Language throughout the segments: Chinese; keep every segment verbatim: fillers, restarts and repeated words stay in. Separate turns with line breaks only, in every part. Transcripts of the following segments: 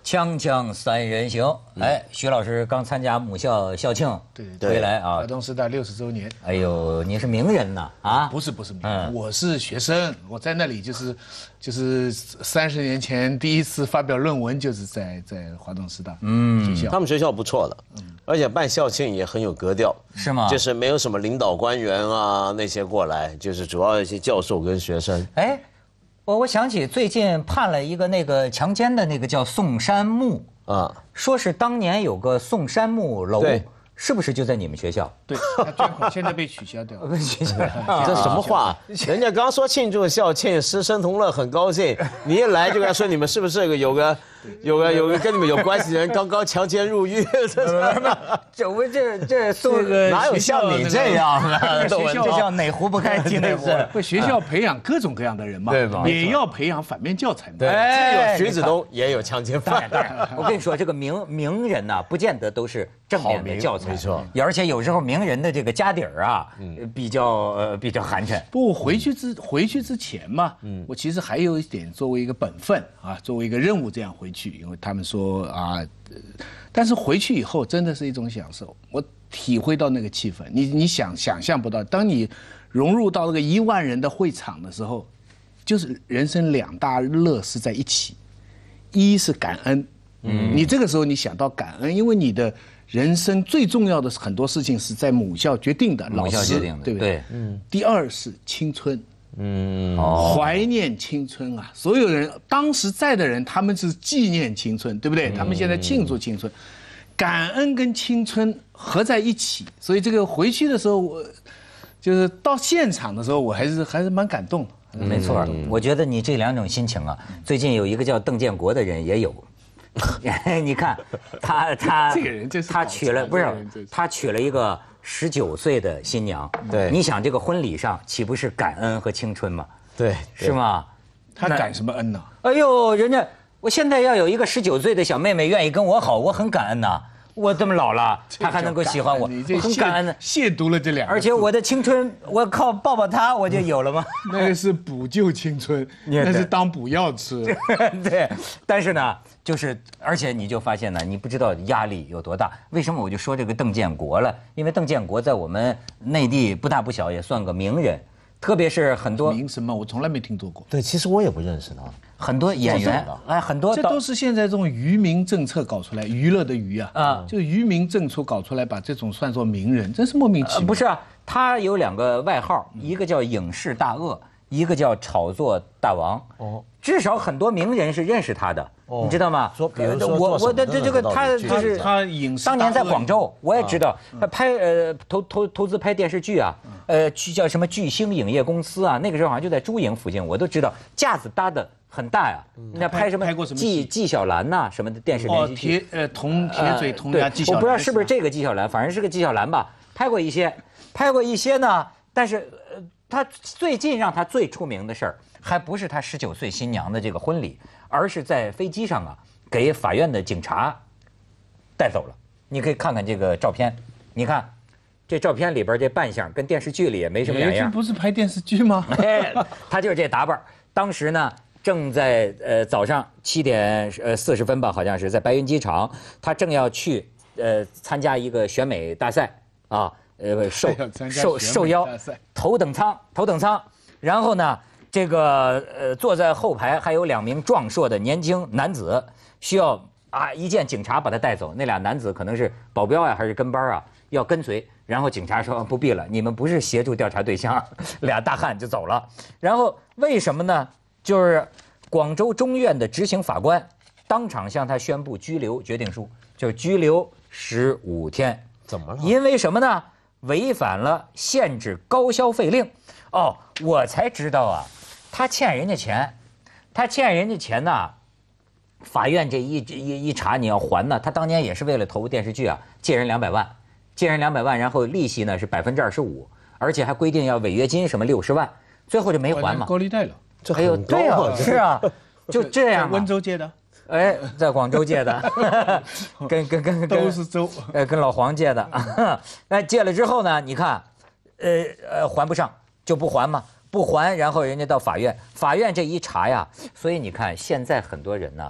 锵锵三人行，哎，徐老师刚参加母校校庆，
对
回来啊，
华东师大六十周年。
哎呦，你是名人呐啊？
不是不是，嗯，我是学生，我在那里就是，就是三十年前第一次发表论文，就是在在华东师大嗯学校。
他们学校不错的，嗯，而且办校庆也很有格调，
是吗？
就是没有什么领导官员啊那些过来，就是主要一些教授跟学生。
哎。我我想起最近判了一个那个强奸的那个叫宋山木啊，说是当年有个宋山木楼，是不是就在你们学校？
对，他捐款现在被取消掉了。被取消
了，这什么话？人家刚说庆祝校庆，师生同乐，很高兴。你一来就该说你们是不是有个有个有个跟你们有关系的人刚刚强奸入狱？
这我这这宋
哪有像你这样啊？
学校
这叫哪壶不开提哪壶。
不，学校培养各种各样的人嘛，
对吧？
也要培养反面教材嘛。
对，有徐子东也有强奸犯。
当然，我跟你说，这个名名人呐，不见得都是正面的教材。
没错，
而且有时候名人的这个家底儿啊，嗯，比较呃比较寒碜。
不，回去之回去之前嘛，嗯，我其实还有一点作为一个本分啊，作为一个任务这样回去，因为他们说啊，但是回去以后真的是一种享受，我体会到那个气氛，你你想想象不到，当你融入到那个一万人的会场的时候，就是人生两大乐事在一起，一是感恩，嗯，你这个时候你想到感恩，因为你的。人生最重要的很多事情是在母校决定的，
母校决定的，
对不对？嗯。第二是青春，嗯，怀念青春啊！所有人当时在的人，他们是纪念青春，对不对？他们现在庆祝青春，感恩跟青春合在一起。所以这个回去的时候，我就是到现场的时候，我还是还是蛮感动的。
没错，我觉得你这两种心情啊，最近有一个叫邓建国的人也有。你看，他他
这个人就是
他娶了不是他娶了一个十九岁的新娘，
对，
你想这个婚礼上岂不是感恩和青春吗？
对，
是吗？
他感什么恩呢？
哎呦，人家我现在要有一个十九岁的小妹妹愿意跟我好，我很感恩呐。我这么老了，她还能够喜欢我，我很感恩的。
亵渎了这两个，
而且我的青春，我靠抱抱她我就有了吗？
那个是补救青春，那是当补药吃。
对，但是呢，就是而且你就发现呢，你不知道压力有多大。为什么我就说这个邓建国了？因为邓建国在我们内地不大不小，也算个名人。特别是很多
名什么，我从来没听说过。
对，其实我也不认识他。
很多演员，哎，很多
这都是现在这种愚民政策搞出来，娱乐的娱啊，啊，就愚民政策搞出来，把这种算作名人，真是莫名其妙。
不是啊，他有两个外号，一个叫影视大鳄，一个叫炒作大王。哦，至少很多名人是认识他的，你知道吗？
说，比如说
我我的这这个他就是
他影视
当年在广州，我也知道他拍呃投投投资拍电视剧啊，呃剧叫什么巨星影业公司啊，那个时候好像就在珠影附近，我都知道架子搭的很大呀。那拍什么？
拍过什么？
纪纪晓岚呐什么的电视连续剧。
哦，铁呃铜铁嘴铜牙纪晓岚。
我不知道是不是这个纪晓岚，反正是个纪晓岚吧。拍过一些，拍过一些呢。但是呃，他最近让他最出名的事儿，还不是他十九岁新娘的这个婚礼，而是在飞机上啊，给法院的警察带走了。你可以看看这个照片，你看这照片里边这扮相跟电视剧里也没什么两样。
不是拍电视剧吗？
哎，他就是这打扮。当时呢，正在呃早上七点呃四十分吧，好像是在白云机场，他正要去呃参加一个选美大赛啊，呃受受受邀头等舱头等舱，然后呢，这个呃坐在后排还有两名壮硕的年轻男子，需要啊一见警察把他带走，那俩男子可能是保镖啊还是跟班啊，要跟随。然后警察说不必了，你们不是协助调查对象，俩大汉就走了。然后为什么呢？就是广州中院的执行法官当场向他宣布拘留决定书，就是拘留十五天。
怎么了？
因为什么呢？违反了限制高消费令。哦，我才知道啊，他欠人家钱，他欠人家钱呐。法院这一一一查，你要还呢。他当年也是为了投电视剧啊，借人两百万。借人两百万，然后利息呢是百分之二十五，而且还规定要违约金什么六十万，最后就没还嘛。
高利贷了，
这很高啊！
对啊，是啊，就这样。
温州借的，
哎，在广州借的，跟跟跟跟
都是州，
呃，跟老黄借的。那借了之后呢，你看，呃呃，还不上就不还嘛，不还，然后人家到法院，法院这一查呀，所以你看现在很多人呢。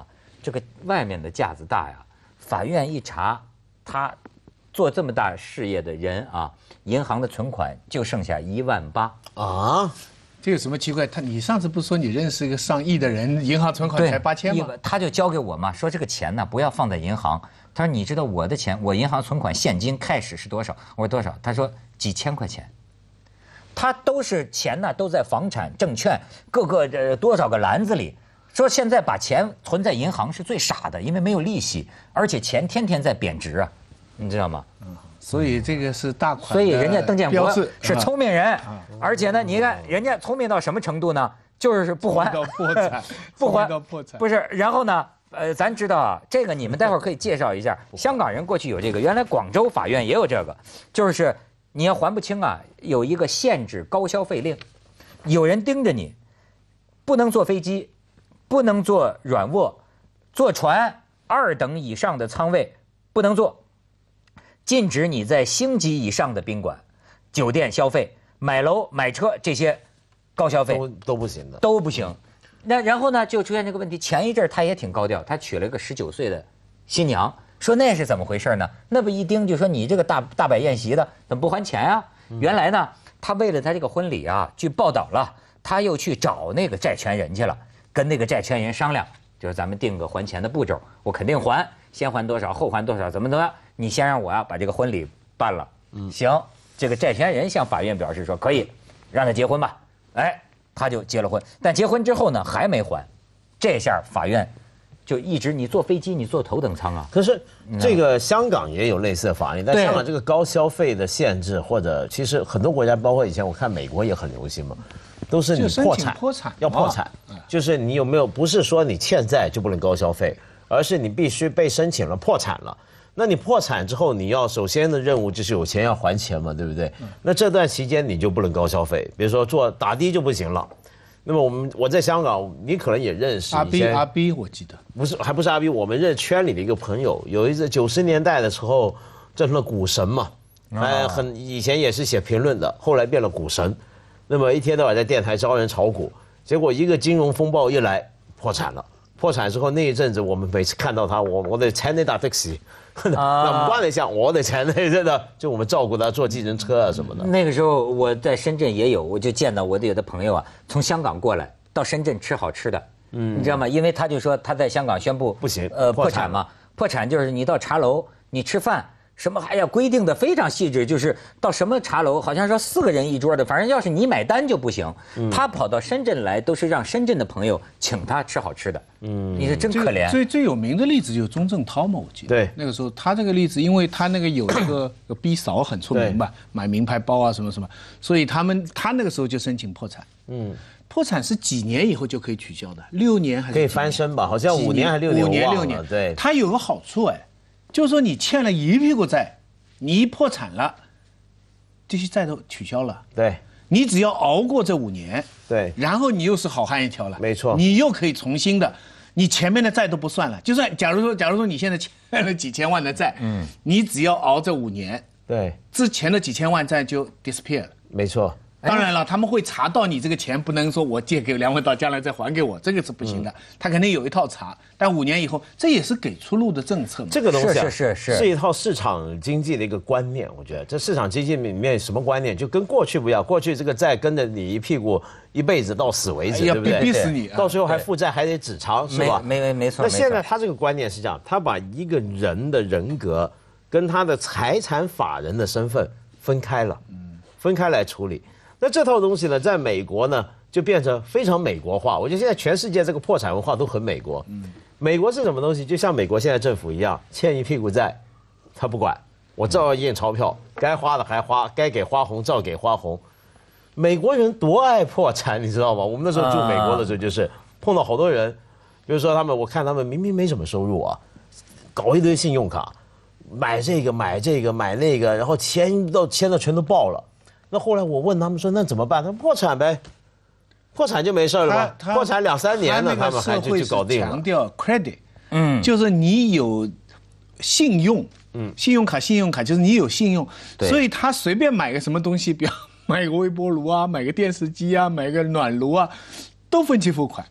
这个外面的架子大呀，法院一查，他做这么大事业的人啊，银行的存款就剩下一万八
啊。
这有什么奇怪？他你上次不是说你认识一个上亿的人，银行存款才八千吗？
他就交给我嘛，说这个钱呢不要放在银行。他说你知道我的钱，我银行存款现金开始是多少？我说多少？他说几千块钱。他都是钱呢，都在房产、证券各个呃多少个篮子里。说现在把钱存在银行是最傻的，因为没有利息，而且钱天天在贬值啊，你知道吗？
嗯，所以这个是大款。
所以人家邓建国是聪明人，
嗯、
而且呢，你看人家聪明到什么程度呢？就是不还，
到破产，
不还
到破产。
不是，然后呢？呃，咱知道啊，这个你们待会儿可以介绍一下。香港人过去有这个，原来广州法院也有这个，就是你要还不清啊，有一个限制高消费令，有人盯着你，不能坐飞机，不能坐软卧，坐船二等以上的舱位不能坐，禁止你在星级以上的宾馆、酒店消费、买楼、买车这些高消费
都都不行的，
都不行。那然后呢，就出现这个问题。前一阵他也挺高调，他娶了一个十九岁的新娘，说那是怎么回事呢？那不一盯就说你这个大大摆宴席的怎么不还钱啊？原来呢，他为了他这个婚礼啊，据报道了，他又去找那个债权人去了，跟那个债权人商量，就是咱们定个还钱的步骤，我肯定还，先还多少，后还多少，怎么怎么样？你先让我呀、啊、把这个婚礼办了。嗯，行，这个债权人向法院表示说可以，让他结婚吧。哎。他就结了婚，但结婚之后呢还没还，这下法院就一直你坐飞机你坐头等舱啊。
可是这个香港也有类似的法律，但香港这个高消费的限制，或者其实很多国家，包括以前我看美国也很流行嘛，都是你破产，
破产
要破产，就是你有没有不是说你欠债就不能高消费，而是你必须被申请了破产了。那你破产之后，你要首先的任务就是有钱要还钱嘛，对不对？那这段期间你就不能高消费，比如说做打的就不行了。那么我们我在香港，你可能也认识
阿 B 阿 B， 我记得
不是还不是阿 B， 我们认圈里的一个朋友，有一次九十年代的时候，叫什么股神嘛，哎，很以前也是写评论的，后来变了股神。那么一天到晚在电台招人炒股，结果一个金融风暴一来，破产了。破产之后那一阵子，我们每次看到他，我我的钱你打的士，那唔關你事，我的錢你真的就我們照顧他坐計程車啊什麼的。
那個時候我在深圳也有，我就見到我的有的朋友啊，從香港過來到深圳吃好吃的，嗯，你知道嗎？因為他就說他在香港宣布
不行，
呃破產嘛，破產就是你到茶樓你吃飯。什麼還要規定的非常細緻，就是到什麼茶樓，好像說四個人一桌的，反正要是你買單就不行。嗯、他跑到深圳來，都是讓深圳的朋友請他吃好吃的。嗯，你說真可憐。
最最有名的例子就是钟鎮濤嘛，我記得。
對，
那個時候他這個例子，因為他那個有一個個 B 嫂很出名嘛，買名牌包啊什麼什麼，所以他們他那個時候就申請破產。嗯，破產是幾年以後就可以取消的，六年還是？
可以翻身吧？好像五年還是六年？
五年六年。
對，
它有個好處哎。就是說你欠了一屁股債，你一破產了，這些債都取消了。
對，
你只要熬過這五年，
對，
然後你又是好漢一條了。
沒錯，
你又可以重新的，你前面的債都不算了。就算假如說，假如說你現在欠了幾千萬的債，嗯，你只要熬這五年，
對，
之前的幾千萬債就 disappear 了。
沒錯。
當然了，他們會查到你這個錢，不能說我借給梁文道，將來再還給我，這個是不行的。他肯定有一套查，但五年以後，這也是給出路的政策嘛。
這個東西、啊、
是是是
是一套市場經濟的一個觀念，我覺得這市場經濟裡面什麼觀念，就跟過去不一樣。過去這個債跟着你一屁股一輩子到死為止，對不對？
逼死你，
到最後還負債還得紙償，是吧？
沒沒沒錯。
那現在他這個觀念是這樣，他把一個人的人格跟他的財產法人的身份分開了，分開來處理。那這套東西呢，在美國呢就變成非常美國化。我覺得現在全世界這個破產文化都很美國。美國是什麼東西？就像美國現在政府一樣，欠一屁股債，他不管，我照樣印鈔票，該花的還花，該給花紅照給花紅。美國人多愛破產，你知道嗎？我們那時候住美國的時候，就是碰到好多人，比如說他們，我看他們明明沒什麼收入啊，搞一堆信用卡，買這個買這個買那個，然後錢到錢到全都爆了。那後來我問他們說，那怎麼辦？他們破產唄，破產就沒事了吧？破產兩三年了，他們還就就搞定了。
強調 credit， 嗯，就是你有信用，嗯，信用卡信用卡就是你有信用，所以他隨便買個什麼東西，比如買個微波爐啊，買個電視機啊，買個暖爐啊，都分期付款。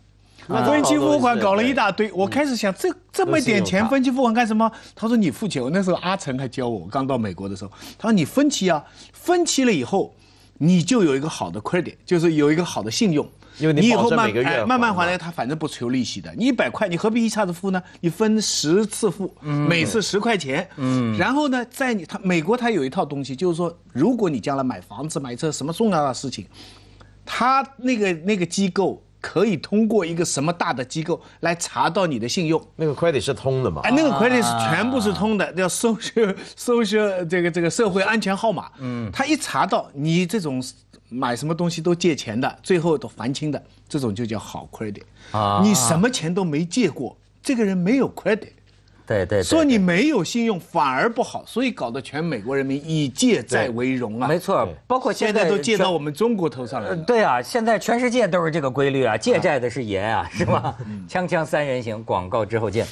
分期付款搞了一大堆，我开始想这这么点钱分期付款干什么？他说你付钱，我那时候阿成还教我，我刚到美国的时候，他说你分期啊，分期了以后，你就有一个好的 credit， 就是有一个好的信用。
因为你
以后慢
哎
慢慢还来，他反正不求利息的。你一百块，你何必一下子付呢？你分十次付，每次十块钱。嗯，然后呢，在你他美国他有一套东西，就是说，如果你将来买房子、买车什么重要的事情，他那个那个机构可以通过一个什么大的机构来查到你的信用。
那个 credit 是通的嘛？
哎，那个 credit 是全部是通的，叫 social social 这个这个社会安全号码。嗯，他一查到你这种。买什么东西都借钱的，最后都还清的，这种就叫好 credit。啊，你什么钱都没借过，这个人没有 credit。
对对，
说你没有信用反而不好，所以搞得全美国人民以借债为荣啊。
没错，包括
现在都借到我们中国头上来了。
对啊，现在全世界都是这个规律啊，借债的是爷啊，是吧？锵锵三人行，广告之后见。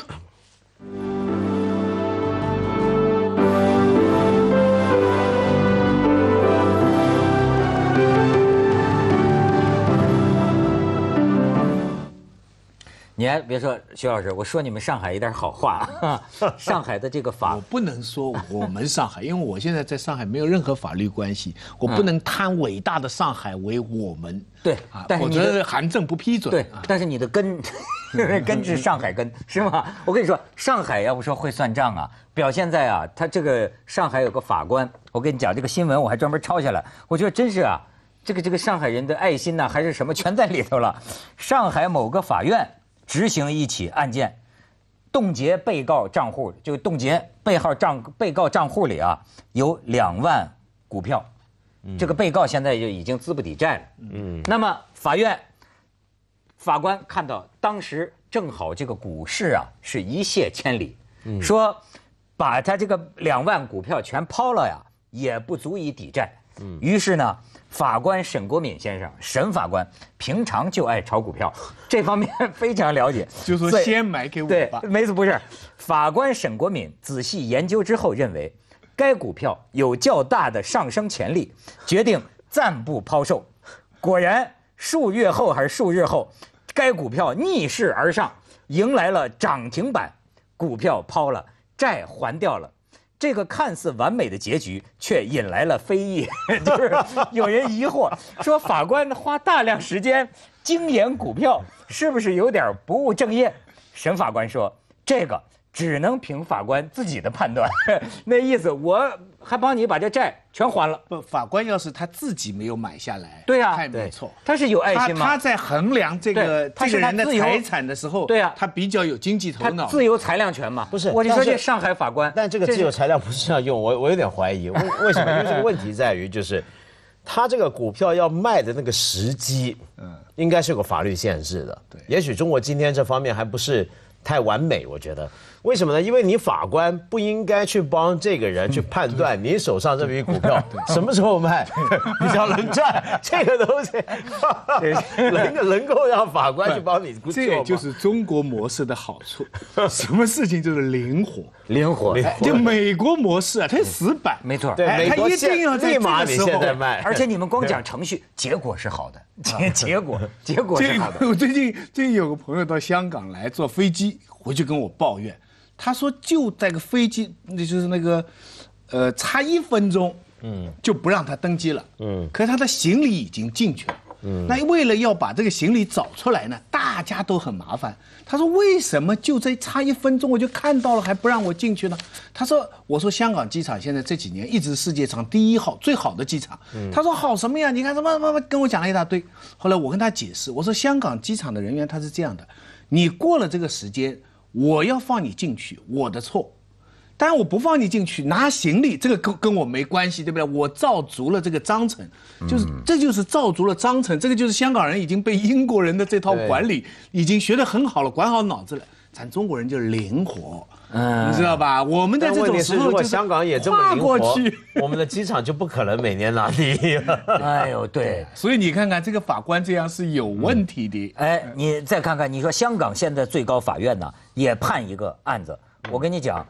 你还别说，徐老师，我说你们上海一点好话啊。上海的这个法，
我不能说我们上海，因为我现在在上海没有任何法律关系，我不能摊伟大的上海为我们。
对，但是
我觉得韩正不批准。
对，但是你的根，根是上海根，是吗？我跟你说，上海要不说会算账啊，表现在啊，他这个上海有个法官，我跟你讲这个新闻，我还专门抄下来，我觉得真是啊，这个这个上海人的爱心呐、啊，还是什么全在里头了。上海某个法院执行一起案件，冻结被告账户，就冻结被号账被告账户里啊有两万股票，这个被告现在就已经资不抵债了。嗯，那么法院法官看到当时正好这个股市啊是一泻千里，嗯、说把他这个两万股票全抛了呀，也不足以抵债。嗯，于是呢。法官沈国敏先生，沈法官平常就爱炒股票，这方面非常了解。
就说先买给我吧。
对，没错，不是。法官沈国敏仔细研究之后认为，该股票有较大的上升潜力，决定暂不抛售。果然，数月后还是数日后，该股票逆势而上，迎来了涨停板，股票抛了，债还掉了。这个看似完美的结局，却引来了非议，就是有人疑惑说，法官花大量时间精研股票，是不是有点不务正业？沈法官说，这个只能凭法官自己的判断。那意思，我还帮你把这债全还了。
不，法官要是他自己没有买下来，
对呀、啊，
他也没错，
他是有爱心吗？
他, 他在衡量这个这个人的财产的时候，
对呀、啊，
他比较有经济头脑，
自由裁量权嘛。
不是，
我就说这上海法官，
但这个自由裁量不是这样用，我我有点怀疑，为为什么？因为这个问题在于，就是他这个股票要卖的那个时机，嗯，应该是有个法律限制的。对，也许中国今天这方面还不是太完美，我觉得。为什么呢？因为你法官不应该去帮这个人去判断你手上这笔股票什么时候卖比较能赚，这个东西能能够让法官去帮你做吗？
这也就是中国模式的好处，什么事情就是灵活，
灵活。
就美国模式啊，它死板，
没错，
对，美国
一定要在这个时候
卖，
而且你们光讲程序，结果是好的，结结果结果是好的。
我最近最近有个朋友到香港来坐飞机，回去跟我抱怨。他说就在个飞机，那就是那个，呃，差一分钟，嗯，就不让他登机了，嗯，可是他的行李已经进去了，嗯，那为了要把这个行李找出来呢，大家都很麻烦。他说为什么就在差一分钟我就看到了还不让我进去呢？他说，我说香港机场现在这几年一直世界上第一好最好的机场，嗯，他说好什么呀？你看什么什么跟我讲了一大堆。后来我跟他解释，我说香港机场的人员他是这样的，你过了这个时间。我要放你进去，我的错。当然我不放你进去，拿行李这个跟跟我没关系，对不对？我照足了这个章程，就是、嗯、这就是照足了章程，这个就是香港人已经被英国人的这套管理已经学得很好了，管好脑子了。咱中国人就是灵活，嗯，你知道吧？我们在这种时候，
如果香港也这么灵活，
过去
我们的机场就不可能每年拿第一了。
哎呦，对，
所以你看看这个法官这样是有问题的。
嗯、哎，你再看看，你说香港现在最高法院呢也判一个案子，我跟你讲，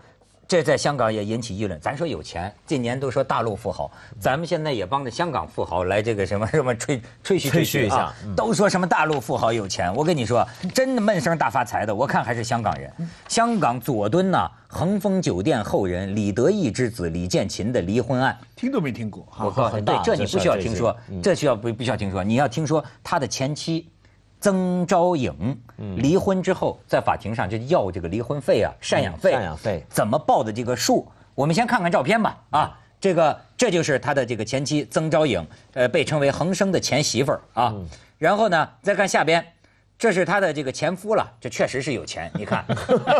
这在香港也引起议论。咱说有钱，近年都说大陆富豪，咱们现在也帮着香港富豪来这个什么什么吹吹嘘
吹嘘一下，
都说什么大陆富豪有钱。我跟你说，真的闷声大发财的，我看还是香港人。香港佐敦呐，恒丰酒店后人李德义之子李建琴的离婚案，
听都没听过。
我告诉你，对，这你不需要听说，这需要不不需要听说，你要听说他的前妻。曾昭颖离婚之后，在法庭上就要这个离婚费啊、赡养费、
赡养费
怎么报的这个数，我们先看看照片吧。啊，这个这就是他的这个前妻曾昭颖，呃，被称为恒生的前媳妇儿啊。然后呢，再看下边。这是他的这个前夫了，这确实是有钱，你看，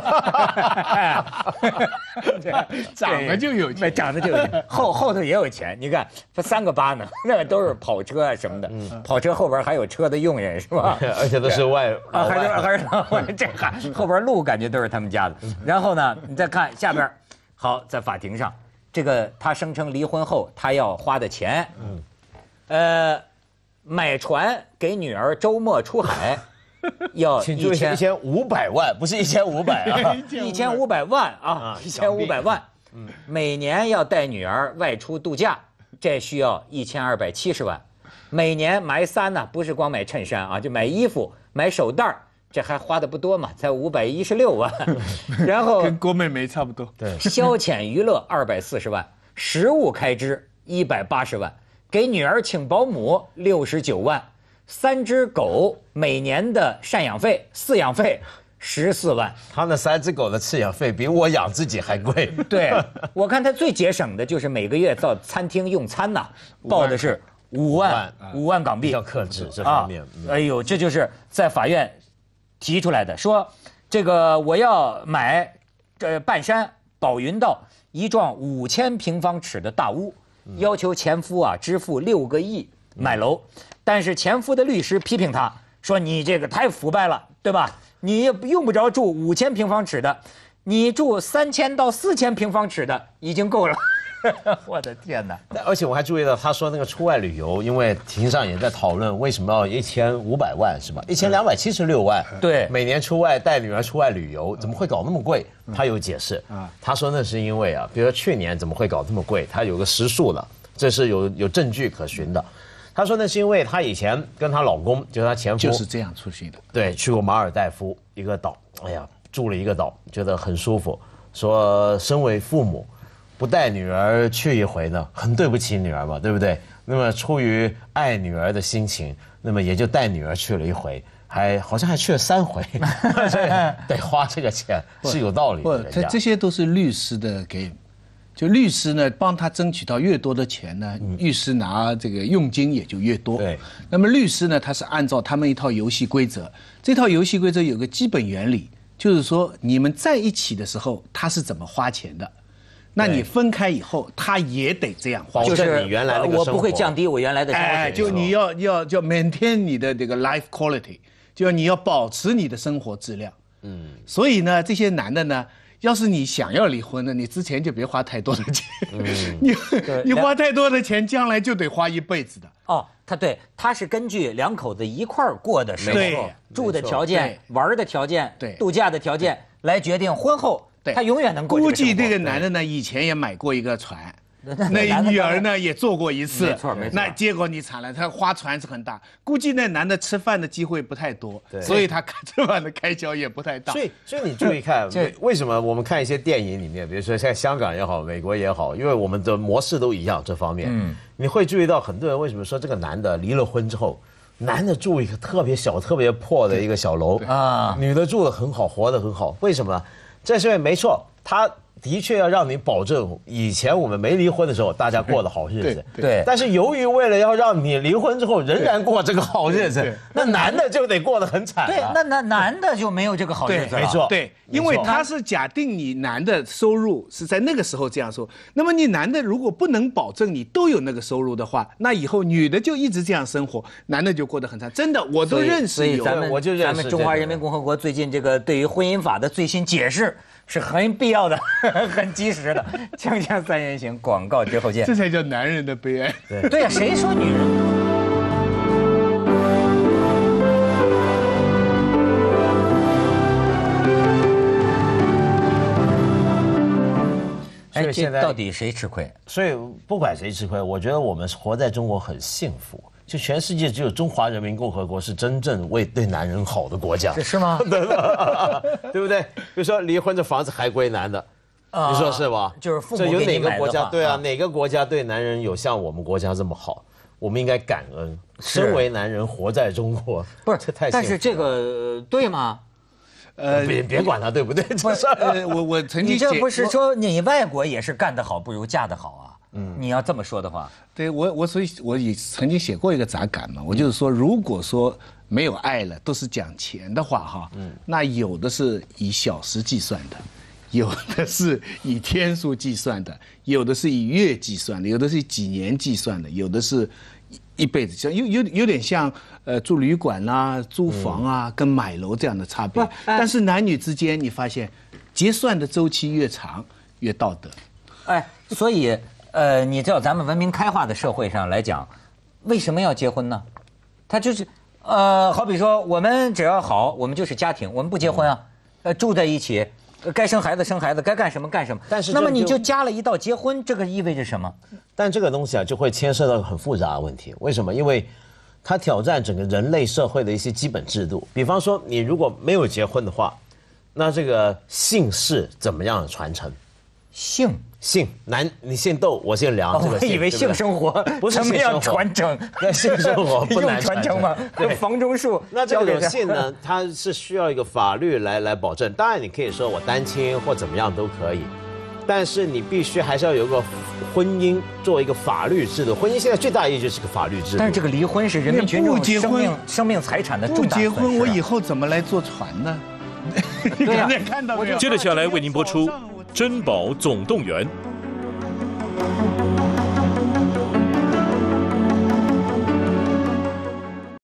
长得就有钱，
长得就有钱，后后头也有钱，你看他三个八呢，那个都是跑车啊什么的，跑车后边还有车的佣人是吧？
而且都是外
啊，还是还是我这还后边路感觉都是他们家的。然后呢，你再看下边，好，在法庭上，这个他声称离婚后他要花的钱，呃，买船给女儿周末出海。要
请注意，一千五百万，不是一千五百啊，
一千五百万啊，一千五百万，每年要带女儿外出度假，这需要一千二百七十万，每年买衫呢，不是光买衬衫啊，就买衣服、买手袋，这还花的不多嘛，才五百一十六万，然后
跟郭美美差不多，
对，
消遣娱乐二百四十万，食物开支一百八十万，给女儿请保姆六十九万。三只狗每年的赡养费、饲养费十四万，
他那三只狗的饲养费比我养自己还贵。
对，我看他最节省的就是每个月到餐厅用餐呐，报的是五万五万港币，
比较克制这方面。
哎呦，这就是在法院提出来的，说这个我要买这半山宝云道一幢五千平方尺的大屋，要求前夫啊支付六个亿买楼。但是前夫的律师批评他说：“你这个太腐败了，对吧？你也用不着住五千平方尺的，你住三千到四千平方尺的已经够了。”我的天哪！
而且我还注意到，他说那个出外旅游，因为庭上也在讨论为什么要一千五百万是吧？一千两百七十六万，
对，
每年出外带女儿出外旅游，怎么会搞那么贵？他有解释啊，他说那是因为啊，比如说去年怎么会搞这么贵？他有个实数了，这是有有证据可循的。他说那是因为她以前跟她老公，就是她前夫，
就是这样出去的。
对，去过马尔代夫一个岛，哎呀，住了一个岛，觉得很舒服。说身为父母，不带女儿去一回呢，很对不起女儿嘛，对不对？那么出于爱女儿的心情，那么也就带女儿去了一回，还好像还去了三回，得花这个钱是有道理的。
不，这这些都是律师的给。就律师呢，帮他争取到越多的钱呢，律师拿这个佣金也就越多。
对。
那么律师呢，他是按照他们一套游戏规则，这套游戏规则有个基本原理，就是说你们在一起的时候他是怎么花钱的，那你分开以后他也得这样花。
就是
你原来那个生活
我不会降低我原来的生活水平。
哎，就你要要要 maintain 你的这个 life quality， 就你要保持你的生活质量。嗯。所以呢，这些男的呢。要是你想要离婚呢，你之前就别花太多的钱，嗯、你你花太多的钱，将来就得花一辈子的。
哦，他对，他是根据两口子一块儿过的生活、住的条件、玩的条件、
对
度假的条件来决定婚后他永远能过这个生活。
估计这个男的呢，以前也买过一个船。那女儿呢也做过一次，
没错没错。
那结果你惨了，他花船是很大，估计那男的吃饭的机会不太多，所以他吃饭的开销也不太大。
所以，所以你注意看，为什么我们看一些电影里面，比如说像香港也好，美国也好，因为我们的模式都一样，这方面，嗯，你会注意到很多人为什么说这个男的离了婚之后，男的住一个特别小、特别破的一个小楼啊，女的住得很好，活得很好，为什么？这是因为没错，他。的确要让你保证，以前我们没离婚的时候，大家过的好日子。
对。
但是由于为了要让你离婚之后仍然过这个好日子，那男的就得过得很惨。
对，那那男的就没有这个好日子了。
没错。
对，因为他是假定你男的收入是在那个时候这样说，那么你男的如果不能保证你都有那个收入的话，那以后女的就一直这样生活，男的就过得很惨。真的，我都认识有。
所以咱们
我就认识
咱们中华人民共和国最近这个对于婚姻法的最新解释。是很必要的，很及时的。锵锵三人行，广告之后见。
这才叫男人的悲哀。
对对呀，谁说女人？ 这
现在
到底谁吃亏？
所以不管谁吃亏，我觉得我们活在中国很幸福。就全世界只有中华人民共和国是真正为对男人好的国家，
是吗？
对不对？比如说离婚的房子还归男的，你说是吧？
就是父母
这有哪个
给你买的话
国家对啊？
啊
哪个国家对男人有像我们国家这么好？我们应该感恩。身为男人活在中国，
不是
这太幸福了。
但是这个呃对吗？
呃，
别别管他对不对，这事儿
呃，我我曾经
你这
写
不是说你外国也是干得好不如嫁得好啊？嗯，你要这么说的话，
对我我所以我也曾经写过一个杂感嘛，我就是说，如果说没有爱了，都是讲钱的话哈，嗯，那有的是以小时计算的，有的是以天数计算的，有的是以月计算的，有的是以几年计算的，有的是一辈子，像有有有点像呃住旅馆啊、租房啊，跟买楼这样的差别。但是男女之间，你发现结算的周期越长，越道德。
哎，所以呃，你知道咱们文明开化的社会上来讲，为什么要结婚呢？他就是呃，好比说我们只要好，我们就是家庭，我们不结婚啊，呃，住在一起。该生孩子生孩子，该干什么干什么。
但是
那么你就加了一道结婚，这个意味着什么？
但这个东西啊，就会牵涉到很复杂的问题。为什么？因为它挑战整个人类社会的一些基本制度。比方说，你如果没有结婚的话，那这个姓氏怎么样传承？
姓
姓男，你姓窦，我姓梁，
哦
这个姓
我以为性生活
不是
怎么样
性生活
传承？
那性生活不难
用传承吗？
对，
房中术。
那这种姓呢，它是需要一个法律来来保证。当然，你可以说我单亲或怎么样都可以，但是你必须还是要有一个婚姻做一个法律制度。婚姻现在最大意义就是个法律制度。
但是这个离婚是人民群众
不结婚
生命生命财产的重大损失啊。
不结婚，我以后怎么来坐船呢？你刚才看到没有？
接着下来为您播出《珍宝总动员》。